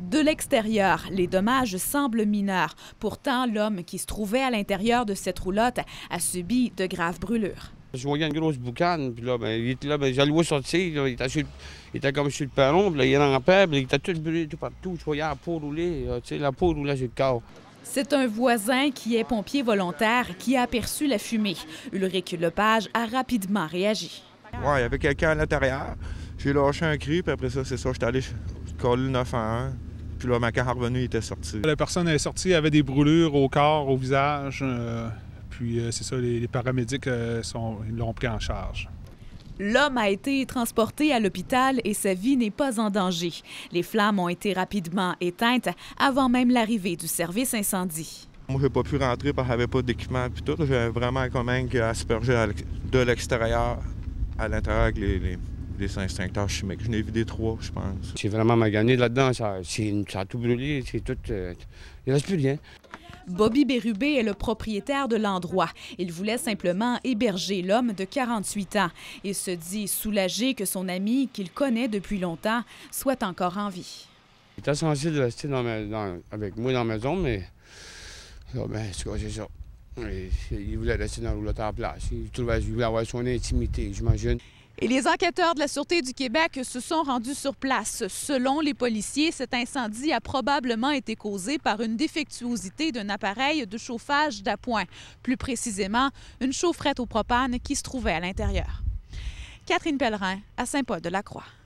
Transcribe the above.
De l'extérieur, les dommages semblent mineurs. Pourtant, l'homme qui se trouvait à l'intérieur de cette roulotte a subi de graves brûlures. Je voyais une grosse boucane, puis là, il était là, je le vois sortir, il était comme sur le perron, puis là, il rampait, puis il était tout brûlé tout partout. Je voyais la peau rouler, la peau roulait sur le corps. C'est un voisin qui est pompier volontaire qui a aperçu la fumée. Ulrich Lepage a rapidement réagi. Oui, il y avait quelqu'un à l'intérieur. J'ai lâché un cri, puis après ça, c'est ça, j'étais allé coller le 911. Puis là, ma quand revenu, il était sorti. La personne est sortie, avait des brûlures au corps, au visage. Puis c'est ça, les paramédics ils l'ont pris en charge. L'homme a été transporté à l'hôpital et sa vie n'est pas en danger. Les flammes ont été rapidement éteintes avant même l'arrivée du service incendie. Moi, j'ai pas pu rentrer parce qu'il n'y avait pas d'équipement puis tout. J'avais vraiment quand même aspergé de l'extérieur à l'intérieur avec les extincteurs chimiques. Je n'ai vidé 3, je pense. C'est vraiment magané là-dedans, ça a tout brûlé, c'est tout. Il ne reste plus rien. Bobby Bérubé est le propriétaire de l'endroit. Il voulait simplement héberger l'homme de 48 ans. Il se dit soulagé que son ami, qu'il connaît depuis longtemps, soit encore en vie. Il était censé rester avec moi dans la maison, mais là, c'est ça. Il voulait rester dans l'autre en place. Il voulait avoir son intimité, j'imagine. Et les enquêteurs de la Sûreté du Québec se sont rendus sur place. Selon les policiers, cet incendie a probablement été causé par une défectuosité d'un appareil de chauffage d'appoint. Plus précisément, une chaufferette au propane qui se trouvait à l'intérieur. Catherine Pellerin, à Saint-Paul-de-la-Croix.